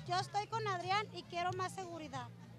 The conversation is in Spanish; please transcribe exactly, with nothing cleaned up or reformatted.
Yo estoy con Adrián y quiero más seguridad.